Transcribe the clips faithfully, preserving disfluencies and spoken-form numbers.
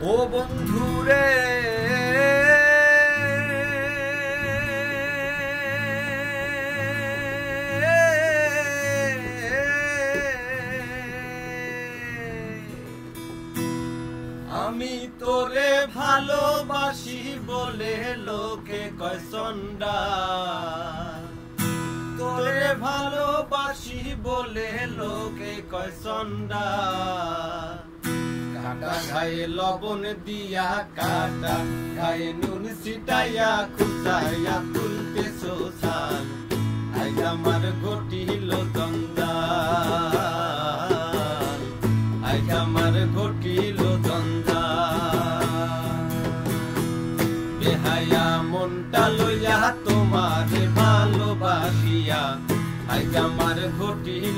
ও বন্ধুরে আমি তোরে ভালোবাসি বলে লোকে কয় চন্ডা, তোরে ভালোবাসি বলে লোকে কয় চন্ডা। কাটা গায়ে লবণ দিয়া কাটা গায়ে নুন ছিটাইয়া খুচাইয়া তুলতে সোসাল, আজ আমার ঘটিল জঞ্জাল, আজ আমার ঘটিল জঞ্জাল। বেহায়া মনটা লইয়া তোমারে ভালোবাসিয়া আজ আমার ঘটিল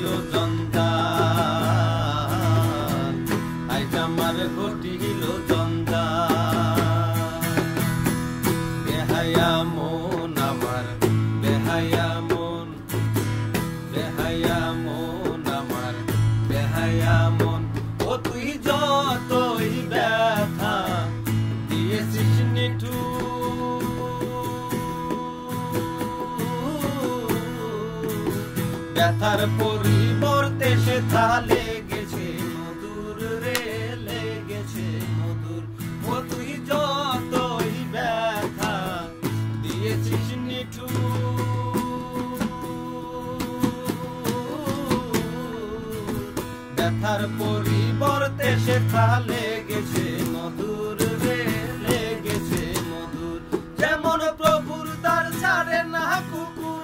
জঞ্জাল, আজ আমার ঘটিল জঞ্জাল। বেহায়া মন আমার বেহায়া মন, বেহায়া মন আমার বেহায়া মন। ও তুই যতই ব্যথা দিয়েছিস নিঠুর, ব্যথার পরিবর্তে সে থা লেগেছে মধুর রে, লেগেছে মধুর। ও তুই যতই ব্যথা দিয়েছিস নিঠুর, ব্যথার পরিবর্তে সে থা লেগেছে মধুর রে, লেগেছে মধুর। যেমন প্রভুর দ্বার ছাড়ে না কুকুর,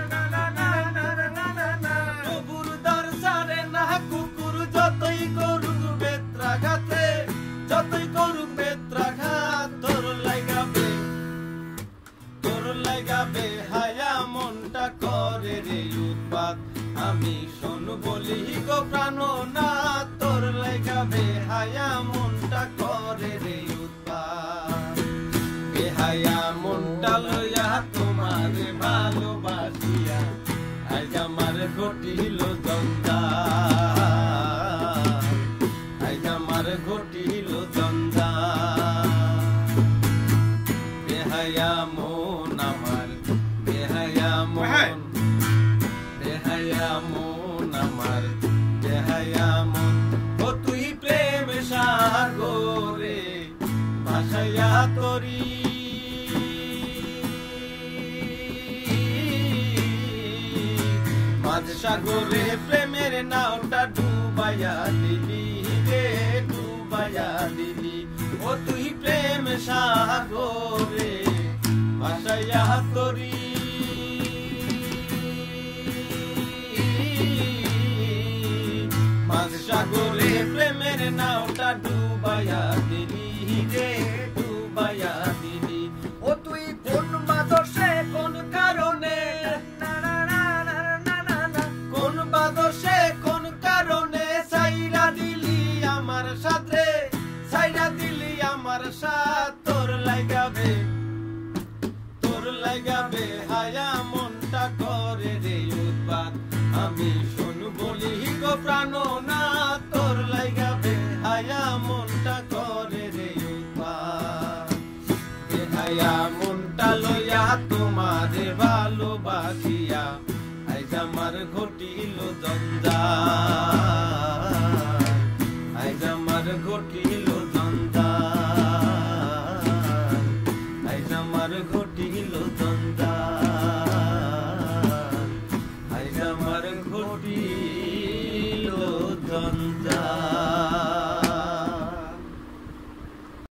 প্রভুর দ্বার ছাড়ে না কুকুর, যতই করুক বেত্রাঘাতে, যতই করুক বেত্রাঘাত, তোর লাগাবে তোর লাগাবে হায়া মনটা করে রে উৎপাত। আমি শোন বলি গো প্রাণনাথ, তোর লাগাবে হায়া মনটা করে রে উৎপাত। বেহায়া মনটা লইয়া তোমারে ভালোবাসিয়া আজ আমার ঘটিল জঞ্জাল, আজ আমার ঘটিল জঞ্জাল। বেহায়া মন আমার বেহায়া মন, বেহায়া মন আমার বেহায়া মন। ও তুই প্রেম সাগরে ভাসাইয়া তরি, মাঝ সাগরে প্রেমের নাওটা ডুবাইয়া দিলি রে, ডুবাইয়া দিলি। ও তুই প্রেম সাগরে ভাসাইয়া তরি, মাঝ সাগরে প্রেমের নাওটা ডুবাইয়া দিলি রে, ডুবাইয়া দিলি। ও তুই কোন বাদশে কোন কারণে, কোন বাদশে কোন কারণে সাইরা দিলি আমার সাথে, সাইরা দিলি আমার সাথ। তোর লাগাবে তোর লাগাবে হায়া মনটা করে রে উৎপাত। আমি শোন বলি গো প্রাণনাথ, তোর লাগাবে হায়া মনটা করে রে উৎপাত। বেহায়া মনটা লইয়া তোমারে ভালোবাসিয়া আজ আমার ঘটিল জঞ্জাল, আজ আমার ঘটিল জঞ্জাল, আজ আমার ঘটিল জঞ্জাল, আজ আমার ঘটিল জঞ্জাল।